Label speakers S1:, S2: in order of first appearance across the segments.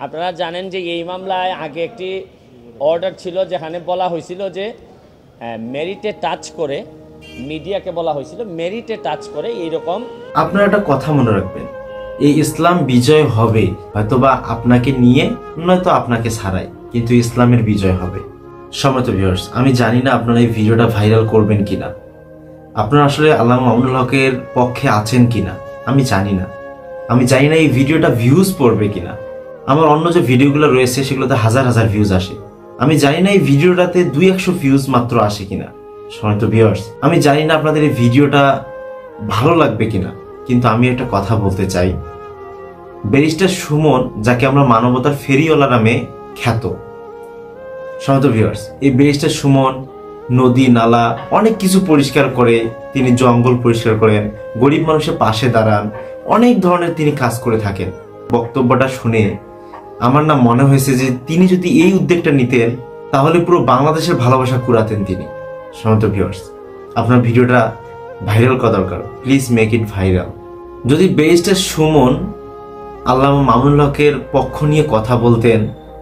S1: আপনারা জানেন যে এই মামলায় আগে একটি অর্ডার ছিল যেখানে বলা হয়েছিল যে মেরিটে টাচ করে, মিডিয়াকে বলা হয়েছিল মেরিটে টাচ করে এইরকম।
S2: আপনারা একটা কথা মনে রাখবেন, এই ইসলাম বিজয় হবে হয়তোবা আপনাকে নিয়ে, নয়তো আপনাকে ছাড়াই, কিন্তু ইসলামের বিজয় হবে। সম্মানিত ভিউয়ার্স, আমি জানি না আপনারা এই ভিডিওটা ভাইরাল করবেন কিনা, আপনারা আসলে আল্লামা মামুনুল হকের পক্ষে আছেন কিনা আমি জানি না। আমি জানি না এই ভিডিওটা ভিউজ পড়বে কিনা। আমার অন্য যে ভিডিওগুলো রয়েছে সেগুলোতে হাজার হাজার ভিউজ আসে। আমি জানি না এই ভিডিওটাতে 200 ভিউজ মাত্র আসে কিনা। সম্মানিত ভিউয়ার্স, আমি জানি না আপনাদের এই ভিডিওটা ভালো লাগবে কিনা, কিন্তু আমি একটা কথা বলতে চাই। ব্যারিস্টার সুমন, যাকে আমরা মানবতার ফেরিওয়ালা নামে খ্যাত, সম্মানিত ভিউয়ার্স, এই ব্যারিস্টার সুমন নদী নালা অনেক কিছু পরিষ্কার করে, তিনি জঙ্গল পরিষ্কার করেন, গরিব মানুষের পাশে দাঁড়ান, অনেক ধরনের তিনি কাজ করে থাকেন। বক্তব্যটা শুনে আমার না মনে হয়েছে যে তিনি যদি এই উদ্যোগটা নিতেন তাহলে পুরো বাংলাদেশের ভালোবাসা কুড়াতেন তিনি। সম্মানিত ভিউয়ার্স, আপনার ভিডিওটা ভাইরাল করা দরকার, প্লিজ মেক ইট ভাইরাল। যদি ব্যারিস্টার সুমন আল্লামা মামুনুল হকের পক্ষ নিয়ে কথা বলতেন,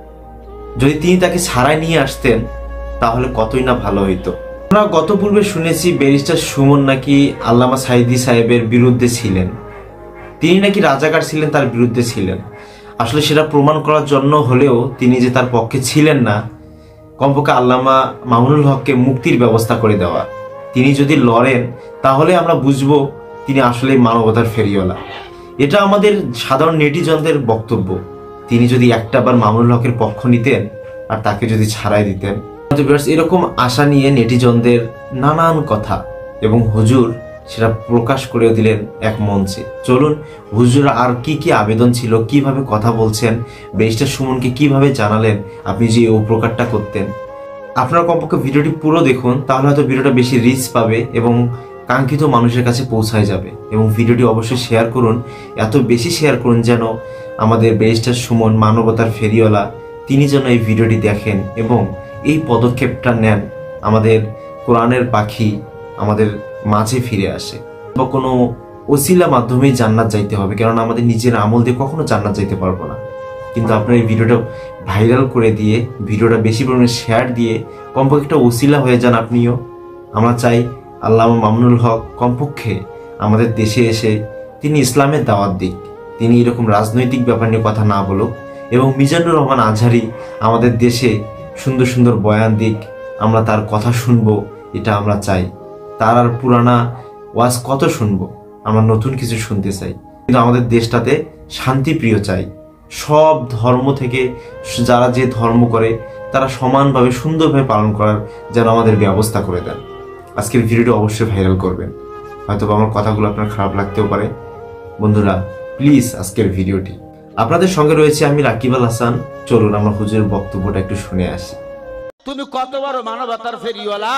S2: যদি তিনি তাকে ছাড়াই নিয়ে আসতেন, তাহলে কতই না ভালো হইতো। আমরা গত পূর্বে শুনেছি ব্যারিস্টার সুমন নাকি আল্লামা সাইদি সাহেবের বিরুদ্ধে ছিলেন, তিনি নাকি রাজাকার ছিলেন, তার বিরুদ্ধে ছিলেন। আসলে সেটা প্রমাণ করার জন্য হলেও তিনি যে তার পক্ষে ছিলেন না, কমপক্ষে আল্লামা মামুনুল হককে মুক্তির ব্যবস্থা করে দেওয়া। তিনি যদি লড়েন তাহলে আমরা বুঝবো তিনি আসলে মানবতার ফেরিওয়ালা। এটা আমাদের সাধারণ নেটিজনদের বক্তব্য। তিনি যদি একটাবার মামুনুল হকের পক্ষ নিতেন আর তাকে যদি ছাড়াই দিতেন। এরকম আশা নিয়ে নেটিজনদের নানান কথা, এবং হুজুর সেটা প্রকাশ করে দিলেন এক মঞ্চে। চলুন হুজুর আর কি কি আবেদন ছিল, কিভাবে কথা বলছেন, ব্যারিস্টার সুমনকে কিভাবে জানালেন আপনি যে এই প্রকারটা করতেন। আপনারা কমপক্ষে ভিডিওটি পুরো দেখুন, তাহলে হয়তো ভিডিওটা বেশি রিচ পাবে এবং কাঙ্ক্ষিত মানুষের কাছে পৌঁছায় যাবে। এবং ভিডিওটি অবশ্যই শেয়ার করুন, এত বেশি শেয়ার করুন যেন আমাদের ব্যারিস্টার সুমন মানবতার ফেরিওয়ালা তিনি যেন এই ভিডিওটি দেখেন এবং এই পদক্ষেপটা নেন, আমাদের কোরআনের পাখি আমাদের মাঝে ফিরে আসে। বা কোনো ওসিলা মাধ্যমেই জান্নাত যাইতে হবে, কারণ আমাদের নিজের আমল দিয়ে কখনো জান্নাত যাইতে পারবো না। কিন্তু আপনার এই ভিডিওটা ভাইরাল করে দিয়ে, ভিডিওটা বেশি পরিমাণে শেয়ার দিয়ে কমপক্ষে একটা ওসিলা হয়ে যান আপনিও। আমরা চাই আল্লামা মামুনুল হক কমপক্ষে আমাদের দেশে এসে তিনি ইসলামের দাওয়াত দিক, তিনি এরকম রাজনৈতিক ব্যাপার নিয়ে কথা না বলুক, এবং মিজানুর রহমান আজহারি আমাদের দেশে সুন্দর সুন্দর বয়ান দিক, আমরা তার কথা শুনবো, এটা আমরা চাই। তার আর পুরানা ওয়াজ কত শুনবো, আমরা নতুন কিছু শুনতে চাই। কিন্তু আমাদের দেশটাতে শান্তিপ্রিয় চাই। সব ধর্ম থেকে যারা যে ধর্ম করে তারা সমানভাবে সুন্দরভাবে পালন করার যেন আমাদের ব্যবস্থা করে দেন। আজকের ভিডিওটি অবশ্যই ভাইরাল করবেন। হয়তো আমার কথাগুলো আপনার খারাপ লাগতেও পারে। বন্ধুরা প্লিজ আজকের ভিডিওটি, আপনাদের সঙ্গে রয়েছে আমি রাকিব আল হাসান। চলুন আমরা হুজুরের বক্তব্যটা একটু শুনে আসি।
S3: তুমি কত বড় মানবতার ফেরিওয়ালা,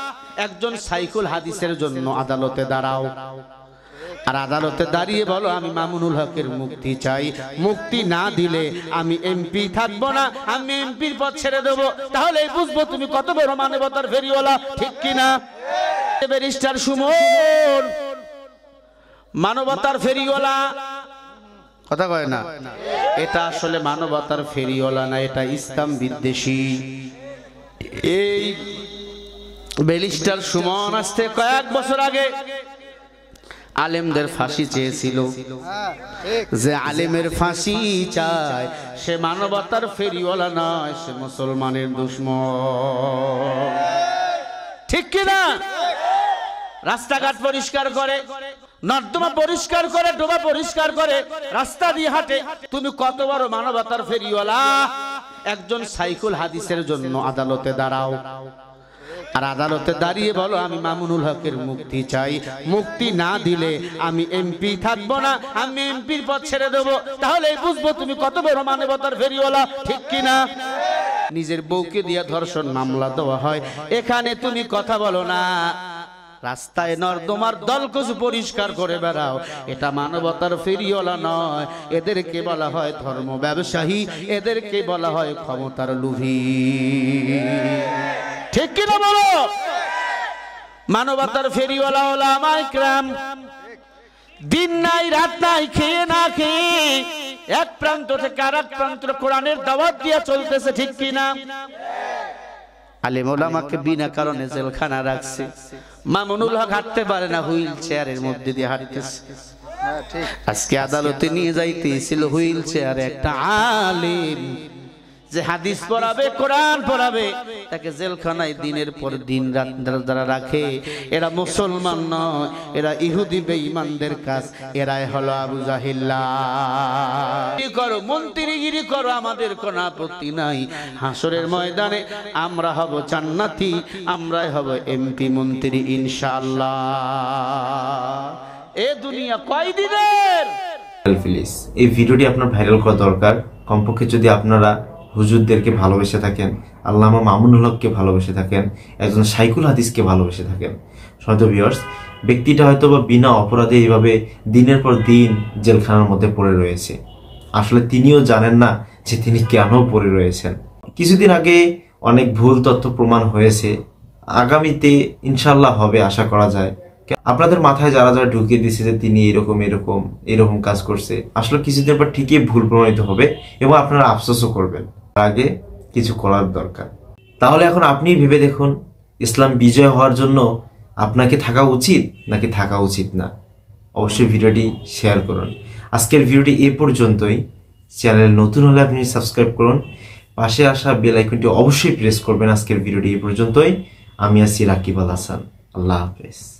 S3: একজন সাইকুল হাদিসের জন্য আদালতে দাঁড়াও, আর আদালতে দাঁড়িয়ে বলো আমি মামুনুল হকের মুক্তি চাই, মুক্তি না দিলে আমি এমপি থাকবো না, আমি এমপির পদ ছেড়ে দেবো। তাহলে বুঝবো তুমি কত বড় মানবতার ফেরিওয়ালা, ঠিক কিনা? ব্যারিস্টার সুমন মানবতার ফেরিওয়ালা, কথা কয় না, এটা আসলে মানবতার ফেরিওয়ালা না, এটা ইসলাম বিদ্বেষী। এই ব্যারিস্টার সুমন আসতে কয়েক বছর আগে আলেমদের ফাঁসি চেয়েছিল, যে আলেমের ফাঁসি চায় সে মানবতার ফেরিওয়ালা নয়, সে মুসলমানের দুশমন, ঠিক কিনা? রাস্তাঘাট পরিষ্কার করে, নর্দমা পরিষ্কার করে, ডোবা পরিষ্কার করে, রাস্তা দিয়ে হাঁটে। তুমি কত বড় মানবতার ফেরিওয়ালা, একজন সাইকুল হাদিসের জন্য আদালতে দাঁড়াও, আর আদালতে দাঁড়িয়ে বলো আমি মামুনুল হকের মুক্তি চাই, মুক্তি না দিলে আমি এমপি থাকবো না, আমি এমপির পদ ছেড়ে দেবো। তাহলে বুঝবো তুমি কত বড় মানবতার ফেরিওয়ালা, ঠিক কিনা? নিজের বউকে দিয়ে ধর্ষণ মামলা দেওয়া হয়, এখানে তুমি কথা বলো না, রাস্তায় নর্দমার দলকচু পরিষ্কার করে বেড়াও, এটা মানবতার ফেরিওয়ালা নয়, এদেরকে বলা হয় ধর্ম ব্যবসায়ী, এদেরকে বলা হয় ক্ষমতার লোভী, ঠিক কিনা বলো? মানবতার ফেরিওয়ালা ওলামায়ে কেরাম দিন নাই রাত নাই খেয়ে না খেয়ে এক প্রান্ত থেকে আর এক প্রান্ত কোরআনের দাওয়াত দিয়ে চলতেছে, ঠিক কিনা? আলেম ওলামাকে বিনা কারণে জেলখানা রাখছে। মামুনুল হক হাঁটতে পারে না, হুইল চেয়ারের মধ্যে দিয়ে হাঁটতেছে। আজকে আদালতে নিয়ে যাইতেছিল হুইল চেয়ারে একটা আলেম, যে হাদিস পড়াবে, কোরআন পড়াবে, তাকে জেলখানায় দিনের পর দিন রাত যারা রাখে, এরা মুসলমান নয়, এরা ইহুদি বেঈমানদের কাজ। এরাই হলো আবু জাহিল্লা। করো মন্ত্রীগিরি করো, আমাদের কোনো আপত্তি নাই। হাসরের ময়দানে আমরা হব জান্নাতি, আমরাই হব এমপি মন্ত্রী ইনশাআল্লাহ। এ দুনিয়া কয় দিনের?
S2: প্লিজ এই ভিডিওটি আপনার ভাইরাল করা দরকার। কমপক্ষে যদি আপনারা হুজুরদেরকে ভালোবেসে থাকেন, আল্লামা মামুনুল হককে ভালোবেসে থাকেন, একজন শাইখুল হাদিসকে ভালোবেসে থাকেন, হয়তো ভিউয়ার্স, ব্যক্তিটা হয়তো বা বিনা অপরাধে এইভাবে দিনের পর দিন জেলখানার মধ্যে পড়ে রয়েছে। আসলে তিনিও জানেন না যে তিনি কেন পড়ে রয়েছেন। কিছুদিন আগে অনেক ভুল তথ্য প্রমাণ হয়েছে, আগামীতে ইনশাল্লাহ হবে আশা করা যায়। আপনাদের মাথায় যারা যারা ঢুকিয়ে দিচ্ছে যে তিনি এরকম কাজ করছে, আসলে কিছুদিন পর ঠিকই ভুল প্রমাণিত হবে এবং আপনারা আফসোসও করবেন। আগে কিছু করার দরকার। তাহলে এখন আপনি ভেবে দেখুন, ইসলাম বিজয় হওয়ার জন্য আপনাকে থাকা উচিত নাকি থাকা উচিত না। অবশ্যই ভিডিওটি শেয়ার করুন। আজকের ভিডিওটি এ পর্যন্তই। চ্যানেল নতুন হলে আপনি সাবস্ক্রাইব করুন, পাশে আসা বেল আইকনটি অবশ্যই প্রেস করবেন। আজকের ভিডিওটি এ পর্যন্তই। আমি আছি রাকিব আল হাসান। আল্লাহ হাফেজ।